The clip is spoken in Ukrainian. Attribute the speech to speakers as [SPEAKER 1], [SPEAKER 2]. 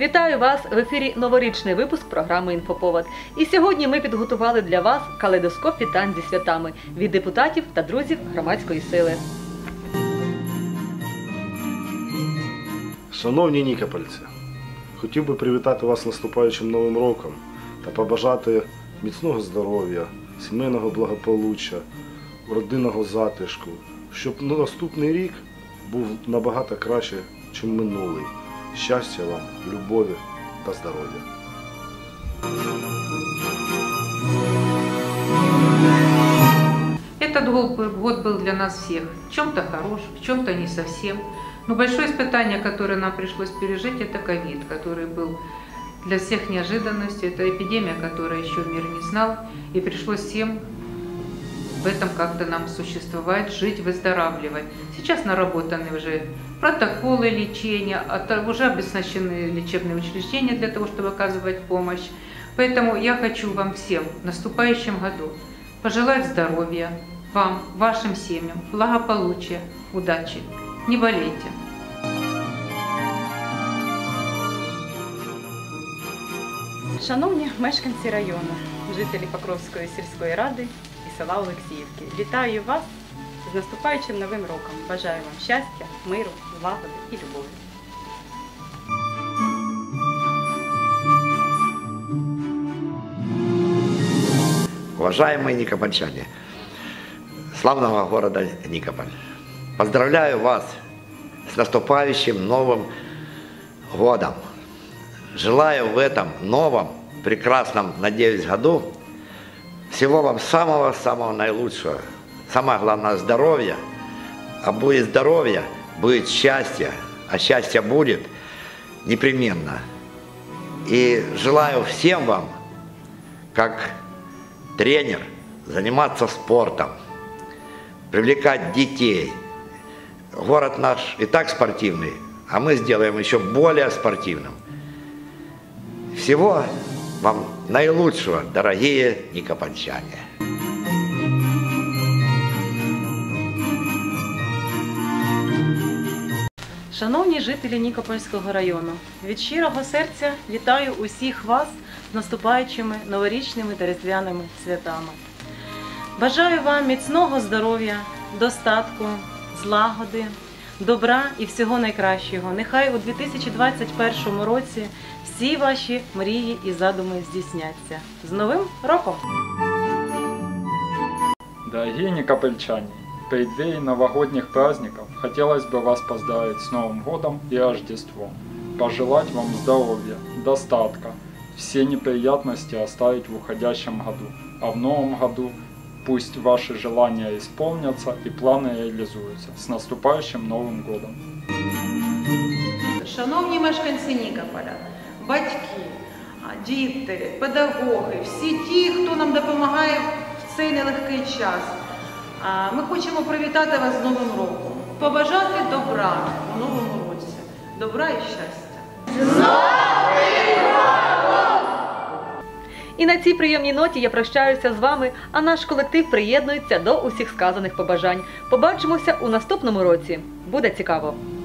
[SPEAKER 1] Вітаю вас! В ефірі новорічний випуск програми «Інфоповод». І сьогодні ми підготували для вас калейдоскоп вітань зі святами від депутатів та друзів громадської сили.
[SPEAKER 2] Шановні нікопольці, хотів би привітати вас з наступаючим Новим роком та побажати міцного здоров'я, сімейного благополуччя, родинного затишку, щоб наступний рік був набагато краще, ніж минулий. Щастя вам, любові та здоров'я.
[SPEAKER 3] Этот год был для нас всех в чем-то хорош, в чем-то не совсем. Но большое испытание, которое нам пришлось пережить, это ковид, который был для всех неожиданностью. Это эпидемия, которую еще мир не знал. И пришлось всем в этом как-то нам существовать, жить, выздоравливать. Сейчас наработаны уже протоколы лечения, уже оснащены лечебные учреждения для того, чтобы оказывать помощь. Поэтому я хочу вам всем в наступающем году пожелать здоровья, вам, вашим семьям, благополучия, удачи. Не болейте.
[SPEAKER 4] Шановні мешканці району, жителі Покровської сільської ради і села Олексіївки, вітаю вас з наступаючим Новим роком. Бажаю вам щастя, миру, злагоди і любові.
[SPEAKER 5] Уважаемые никопольчане, славного города Никополь, поздравляю вас с наступающим Новым годом. Желаю в этом новом, прекрасном, надеюсь, году всего вам самого-самого наилучшего. Самое главное – здоровья. А будет здоровье, будет счастье. А счастье будет непременно. И желаю всем вам, как тренер, заниматься спортом, привлекать детей. Город наш и так спортивный, а мы сделаем еще более спортивным. Всего вам наилучшего, дорогие никопольчане.
[SPEAKER 4] Шановні жителі Нікопольського району, від щирого серця вітаю усіх вас з наступаючими новорічними та різдвяними святами. Бажаю вам міцного здоров'я, достатку, злагоди, добра і всього найкращого. Нехай у 2021 році всі ваші мрії і задуми здійсняться. З Новим роком!
[SPEAKER 6] Дорогие никопольчане, в преддверии новогодних праздников хотелось бы вас поздравить с Новым годом и Рождеством. Пожелать вам здоровья, достатка, все неприятности оставить в уходящем году. А в новом году пусть ваши желания исполнятся и планы реализуются. С наступающим Новым годом!
[SPEAKER 3] Шановні мешканці Нікополя, батьки, діти, педагоги, всі ті, хто нам допомагає в цей нелегкий час. Ми хочемо привітати вас з Новим роком, побажати добра у новому році, добра і щастя. З Новим роком!
[SPEAKER 1] І на цій приємній ноті я прощаюся з вами, а наш колектив приєднується до усіх сказаних побажань. Побачимося у наступному році. Буде цікаво!